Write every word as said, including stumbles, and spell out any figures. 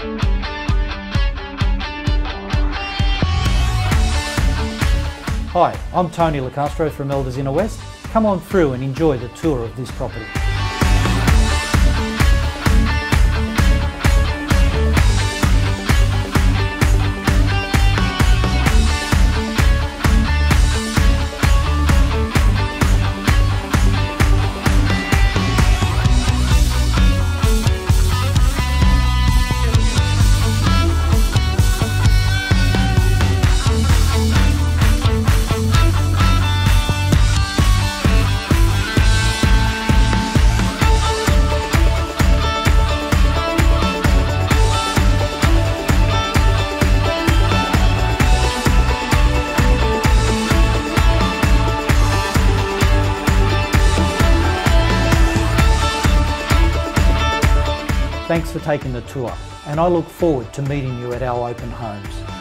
Hi, I'm Tony Licastro from Elders Inner West. Come on through and enjoy the tour of this property. Thanks for taking the tour, and I look forward to meeting you at our open homes.